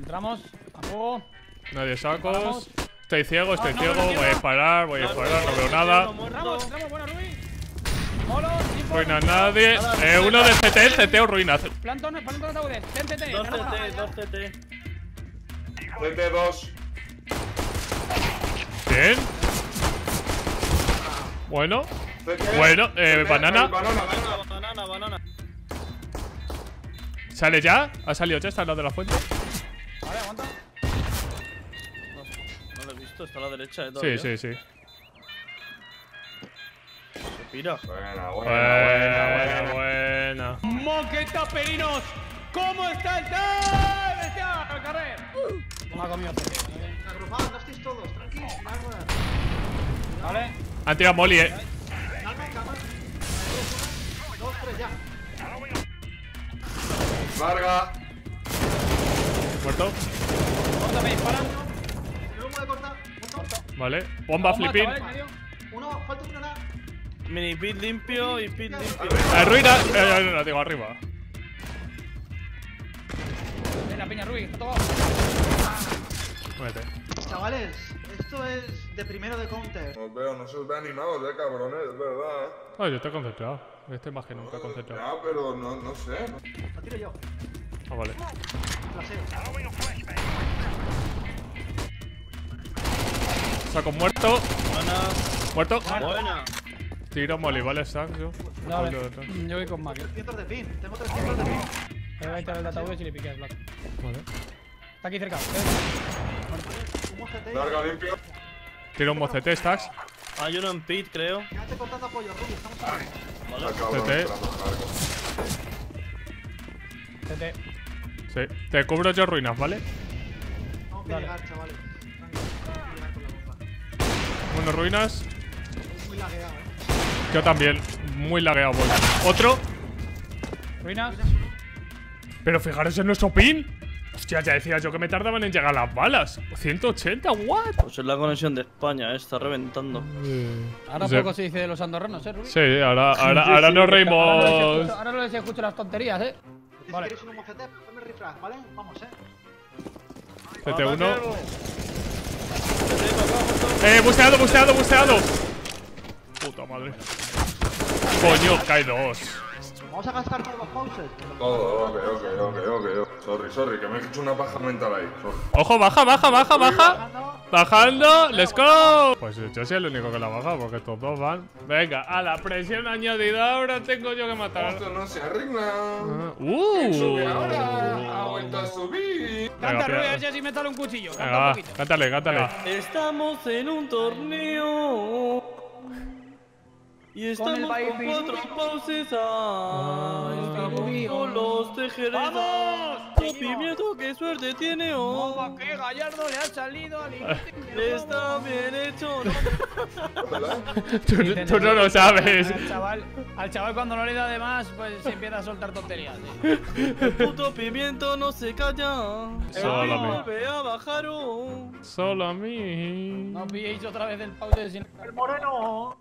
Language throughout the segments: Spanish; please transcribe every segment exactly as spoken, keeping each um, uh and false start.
Entramos. A fuego. Nadie sacos. Paramos. Estoy ciego, estoy Ah, no, ciego. no, no, Voy a no. disparar, voy a disparar, no veo nada. Entramos, entramos. Buena, Rubí. Molo, info. Ruina nadie. Eh, uno de C T, C T o ruinas. Plantón, plantón ataúdes. Ten C T. Dos C T, dos C T. C T dos. Bien. Bueno. C T. Bueno, eh, C T, banana. Banana, banana. Banana, banana. ¿Sale ya? ¿Ha salido ya? ¿Está al lado de la fuente? Vale, aguanta. No, no lo he visto, está a la derecha de Sí, todavía. sí, sí. Se pira. Buena, buena, Buena, buena, buena. Moqueta Perinos. ¿Cómo está el tal? ¡Bestia! ¡Al carrer! Me ha comido C T. Agrupados, no estáis todos, tranquilos. Vale. Han tirado Molly, eh. Calma, calma. Dos, tres, ya. Larga. Muerto. ¿Dónde me disparan? El humo de corta. Muerto. Vale. Bomba flipping. Chavales, medio. Uno, falta una nada. Mini pit limpio y pit limpio. Eh, ruina. Eh, no, no, digo arriba. Ven la piña, Rubí. Está todo. Muévete. Chavales, esto es de primero de counter. Os veo, no se os ve animados, eh, cabrones, es verdad, eh. Oh, yo estoy concentrado. Estoy más que nunca concentrado. Ya, pero no, no sé. Lo tiro yo. Ah, vale. Plaseo. Saco muerto. Buena. Muerto. Buena. Tiro Molly, vale, stack yo. Dale. Voy de detrás. Yo voy con Maki. Cientos de pin. Tengo trescientos de pin. Te voy a echar el ataúd y le piqueas, Black. Vale. Está aquí cerca. Humo C T. Larga, limpio. Tiro un mocete, stacks. Hay uno en pit, creo. Quédate cortando apoyo, Rubio. Estamos a ver. Vale. Ah, cabrón, C T. entrando, largo. C T. Sí. Te cubro yo ruinas, ¿vale? Tengo que Vale. llegar, chavales. Tranquilo, tengo que llegar con la bomba. Uno ruinas. Es muy lagueado, eh. Yo también. Muy lagueado voy. Otro. Ruinas. Pero fijaros en nuestro pin. Hostia, ya decía yo que me tardaban en llegar las balas. ciento ochenta, what? Pues es la conexión de España, eh, está reventando. Ahora Sí. poco se dice de los andorranos, ¿eh, Rubí? Sí, ahora, ahora, ahora nos Ahora no les reímos. escucho, ahora no les escucho las tonterías, ¿eh? Si Vale. queréis un humo C T, ponme refrag, ¿vale? Vamos, eh. C T uno. Ataquero. C T, para acá, justo. Eh, busteado, busteado, busteado. Puta madre. Coño, cae dos. Vamos a gastar todos los pauses. Todo, ok, ok, ok, ok, ok. Sorry, sorry, que me he hecho una paja mental ahí. Sorry. Ojo, baja, baja, baja, baja. Bajando. Bajando, let's go. Pues yo soy el único que la baja porque estos dos van. Venga, a la presión añadida ahora tengo yo que matar. Esto no se arregla. Uh. Sube ahora. Ha vuelto a subir. Canta, Venga, Rubí, a pilla. ver si así me sale un cuchillo. Venga, Canta un va, poquito. cántale, cántale. Estamos en un torneo. Y estamos el con, baby. cuatro pauses. Ah, estamos Rubí. con los de Jerez. ¡Vamos! ¡Oh, Pimiento, qué suerte tiene hoy! Toma, que Gallardo le ha salido al Está bien hecho, ¿no? Tú, tú no lo sabes. Al chaval, al chaval cuando no le da de más, pues se empieza a soltar tonterías. ¿eh? El puto pimiento no se calla. Solo El a mí. vuelve a bajar. oh. Solo a mí. No pilléis otra vez el pause sin. El moreno.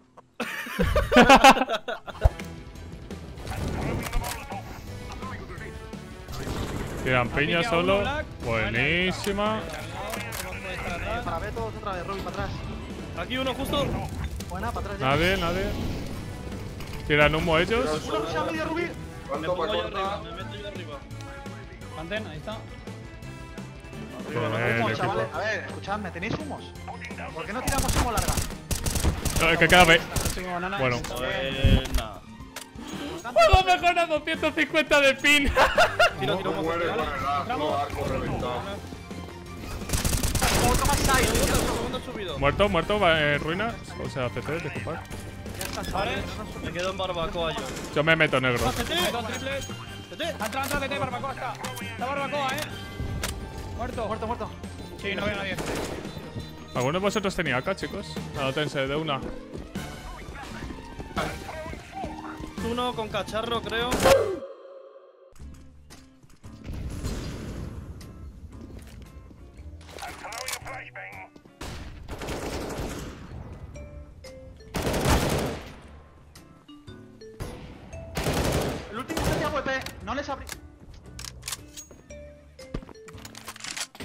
Tiran piña piña solo. uno, Black. Buenísima. Para ver todos otra vez, Robin, para atrás. Aquí uno justo. Buena, para atrás ya. Nadie, nadie. Tiran humo ellos. Uno que se ha medio Rubí. Me ¿Cuánto pongo para yo arriba, cortar? me meto yo arriba. Mantén, ahí está. Con el Humos, equipo. chavales. A ver, escuchadme, ¿tenéis humos? ¿Por qué no tiramos humo larga? Eh, que queda B. No tengo banana. Bueno. Buena. Hemos mejorado ciento cincuenta de pin. Tiro, tiro, No un muere poco. con el arco, arco reventado. Otro más side. Segundo, segundo subido. Muerto, muerto, va en ruinas. O sea, C T, disculpad. Ya está, Vale. chavales. no nos Me quedo en barbacoa yo. Yo me meto negro. C T, Dos triples. C T. Entra, entra, vete, barbacoa está. Está barbacoa, eh. Muerto. Muerto, muerto. Sí, no veo a nadie. ¿Alguno de vosotros tenía acá, chicos? Anótense de una. Uno con cacharro, creo. El último que te hago E P. No les abrí.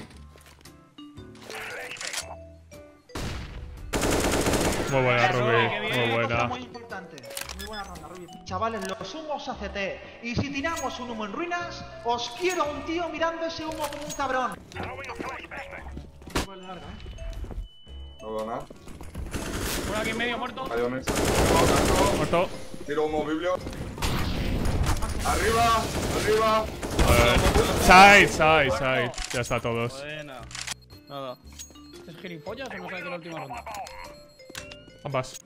Muy buena, Eso, Ruby. qué bien. Muy Una cosa buena. muy importante. Muy buena ronda, Ruby. Chavales, los humos A C T. Y si tiramos un humo en ruinas, os quiero a un tío mirando ese humo como un cabrón. Vale, larga, ¿eh? No veo nada. Uno aquí en medio muerto. Cayones. Muerto. Tiro humo, biblio. Arriba, arriba. Eh, Side, side, side. Ya está todos. Buena. Nada. ¿Este es gilipollas o no sabes de la última ronda? Ambas.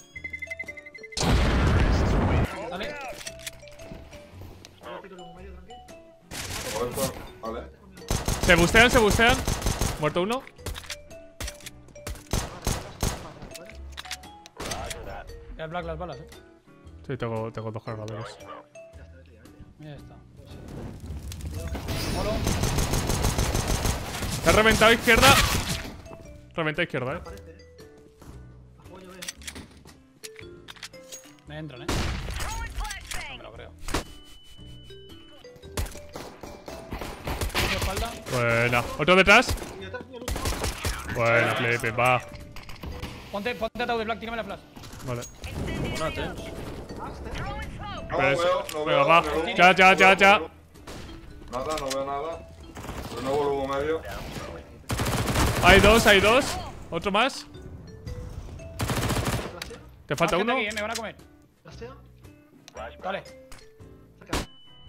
Dale. Yo tiro el humo medio, tranquilo. Muerto. Vale. Se bustean, se bustean. Muerto uno. Ya el Black las balas, eh. Sí, tengo, tengo dos cargadores. Ya está. Te ha reventado izquierda. Reventa izquierda, eh. Parece, ¿eh? A juego yo veo. Me entran, eh. No me lo creo. Espalda. Buena. ¿Otro detrás? Y detrás mío el último. Buena, Felipe, va. Ponte, ponte atado de Black, tírame la flash. Vale. Una T. Ah, este. No Pues, veo, no venga, veo. va. no veo. Ya, ya, ya, ya. Nada, no veo nada. Renuevo el humo medio. Hay dos, hay dos. Otro más. Flasheo. ¿Te falta Más gente uno? aquí, eh, me van a comer. Flasheo. Vale. Cerca.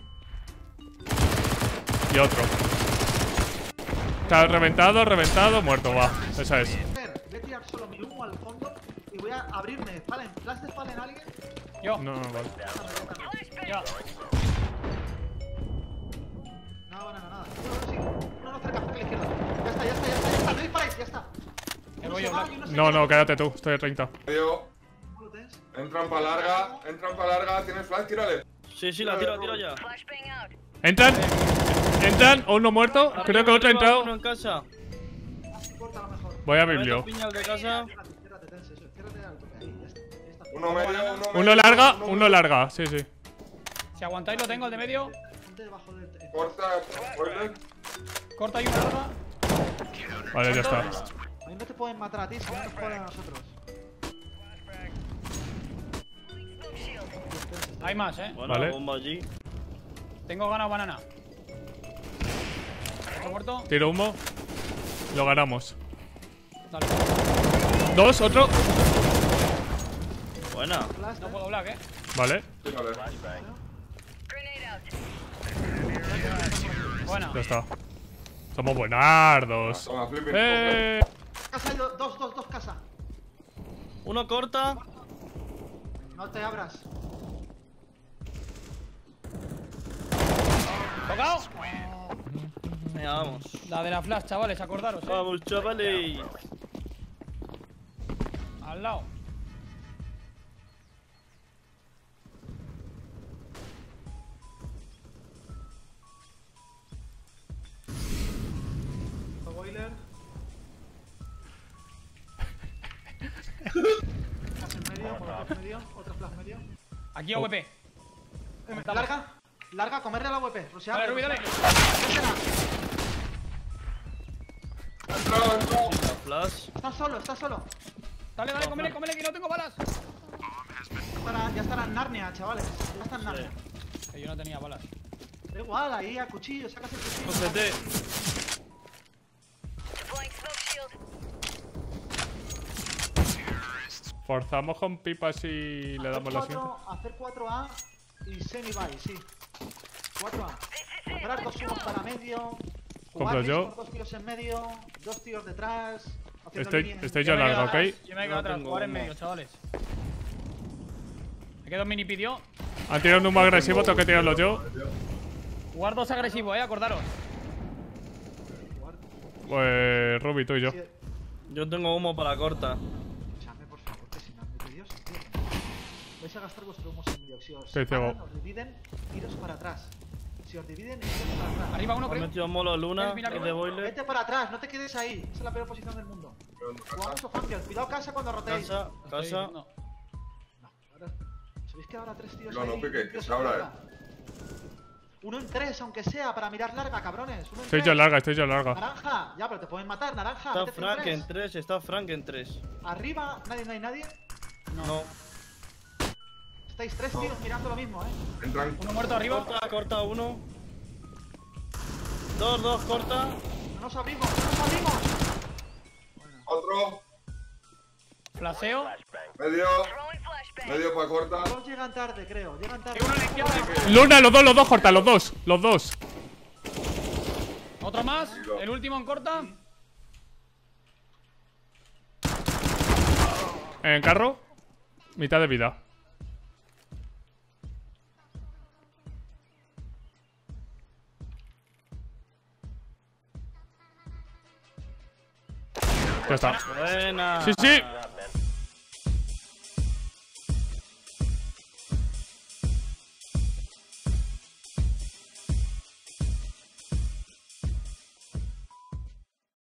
Y otro. Está reventado, reventado, muerto, va. Esa es. Voy a tirar solo mi humo al fondo y voy a abrirme Fallen. ¿Flash de Fallen alguien? Yo. No, no, vale. Ya. Nada, banana, nada. Uno, sí. Uno no cerca, cerca a la izquierda. Ya está, ya está, ya está, ya está. No disparáis, ya está. Me Uno voy se yo, va Black. y uno se No, queda. no, quédate tú. Estoy a treinta. Medio. ¿Cómo lo tienes? Entran para larga. Entran para larga. ¿Tienes flash? Tírale. Sí, sí, la tiro, la tiro ya. ¿Entran? ¿Entran? ¿Uno muerto? Creo que otro ha Arriba, entrado. Uno en casa. Así corta a lo mejor. Voy a Meto biblio. piñas de casa. Ciérrate, ciérrate, tense, eso. Ciérrate al toque ahí, ya está. Ya está. Uno medio, uno medio. Uno larga, uno uno medio. larga. Sí, sí. Si aguantáis lo tengo, el de medio. Ponte debajo del. eh, Corta, boiler. Corta y una larga. Vale, ya está. A mí no te pueden matar a ti, si no nos joden a nosotros. Hay más, eh. Buena Vale. bomba allí. Tengo ganado banana. ¿Otro muerto? Tiro humo. Lo ganamos. Dale. Dos, otro. Buena. Flash, No eh. puedo Black, eh. Vale, Tírale. Buena. ya está. Somos buenardos. Toma, flipping. Eh. Casa hay do- dos, dos, dos casa. Uno corta. No te abras. ¿Tocado? Venga, vamos. La de la flash, chavales, acordaros, eh. Vamos, chavales. Al lado. Otro boiler. Flash en medio, molotov en medio, otro flash medio. Aquí A V P. Eh, Larga, larga, comerle a la W P. Rusear. Vale, Ruby, dale. Entrado, entrado. La flash. Está solo, está solo. Dale, dale, cómele, cómele, que no tengo balas. Estará- ya estará en Narnia, chavales. Ya está en Narnia. Que yo no tenía balas. Da igual, ahí a cuchillo, sacas el cuchillo. C T. Forzamos con pipas y le damos la Hacer siguiente. cuatro- Hacer cuatro A y semi-buy, sí. cuatro A. Comprar dos humos para medio. Compro Jugar yo. por dos tiros en medio, dos tiros detrás. haciendo Estoy, mini en- estoy Yo yo me largo, quedo ¿ok? atrás, Yo me quedo No atrás, tengo jugar en humo. medio, chavales. Me quedo mini pidió. Han tirado un humo agresivo, tengo que tirarlo yo. Jugar dos agresivos, eh, acordaros. Pues Ruby, tú y yo. Sí, Yo tengo humo para corta. Escuchadme, por favor, que si no me pidió, tío. Vais a gastar vuestro humo en medio. Si os Estoy ciego. paran, os dividen, iros para atrás. Si os dividen, iros para atrás. Arriba uno, Me he creo. metido molo Luna. Mira, Es mira, de boiler. Vete para atrás, no te quedes ahí. Esa es la peor posición del mundo. Jugamos o Funfield. Cuidado casa cuando rotéis. Casa, Estoy casa. diciendo. No, ahora- ¿Sabéis que ahora tres tíos No, no, ahí, pique, un tío que se se abra, larga? Uno en tres, aunque sea, para mirar larga, cabrones. Uno en Estoy tres. yo larga, estoy yo larga. Naranja, ya, pero te pueden matar, naranja. Está métete en Frank tres. en tres. Está Frank en tres. Arriba, nadie, no hay nadie. No. Estáis tres tíos mirando lo mismo, eh. Entran. Uno muerto arriba. Corta, corta uno. Dos, dos, corta. No nos abrimos, no nos abrimos. Otro. Flaseo. Medio. Medio para corta. Todos llegan tarde, creo. Llegan tarde. Y uno a la izquierda. Luna, los dos, los dos, corta, los dos. Los dos. Otro más. El último en corta. En carro. Mitad de vida. Ya está. Buena. Sí, sí.